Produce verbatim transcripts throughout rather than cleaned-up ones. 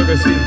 que sí.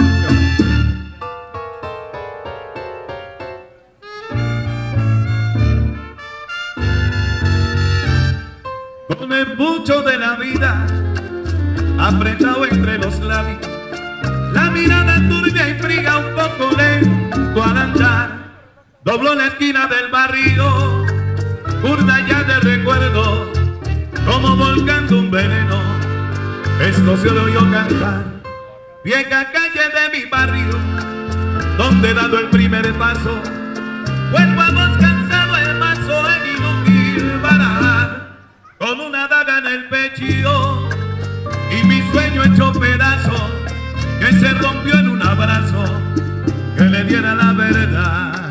Con el pucho de la vida apretado entre los labios, la mirada turbia y fría, un poco lento al andar, dobló la esquina del barrio, burda ya de recuerdo, como volcando un veneno. Esto se lo oyó cantar, vieja calle de mi barrio, donde he dado el primer paso, cuerpo a voz cansado el mazo en inútil barajar, con una daga en el pecho y mi sueño hecho pedazo, que se rompió en un abrazo que le diera la verdad.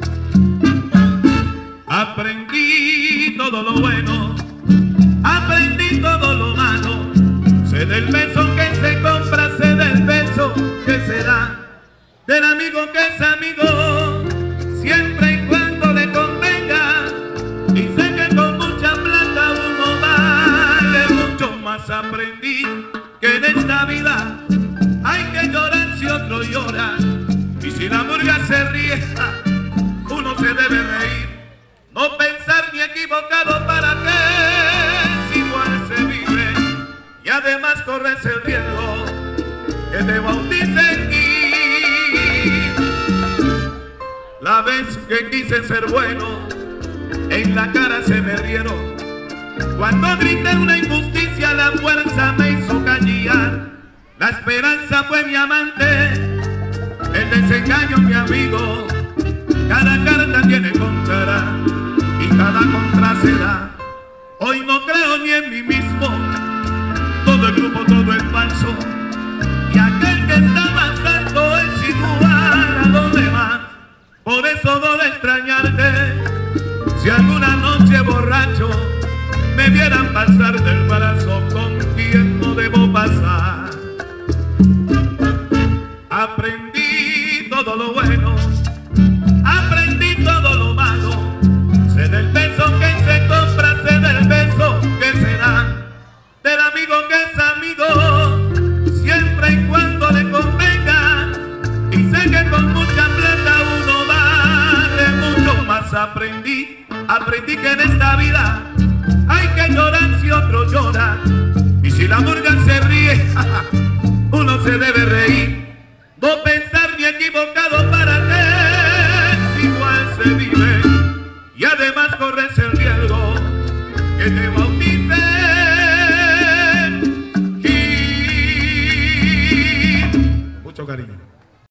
Aprendí todo lo bueno, aprendí todo lo malo, sé del beso que se compra, sé del beso que se da, del amigo que es amigo, siempre y cuando le convenga, y sé que con mucha plata uno vale mucho más. Aprendí que en esta vida hay que llorar si otro llora, y si la murga se ríe, uno se debe reír, no pensar ni equivocado para que si igual se vive, y además corres el riesgo que te bauticen. Y la vez que quise ser bueno, en la cara se me rieron, cuando grité una injusticia la fuerza me hizo callar, la esperanza fue mi amante, el desengaño mi amigo, cada carta tiene contra y cada contra será. Hoy no creo ni en mí mismo, todo el grupo, todo es falso, y aquel que está más alto es igual a los demás. Por eso no de extrañarte, si alguna noche borracho me vieran pasar del brazo, con quien no debo pasar. Aprendí todo lo bueno, aprendí todo lo malo, sé del beso que se compra, sé del beso que se da, del amigo que es amigo, siempre y cuando le convenga, y sé que con mucha plata uno vale mucho más. Aprendí, aprendí que en esta vida hay que llorar si otro llora, y si la murga se ríe, uno se debe reír, no pensar ni equivocado para que si igual se vive, y además corres el riesgo que te bauticen. Mucho cariño.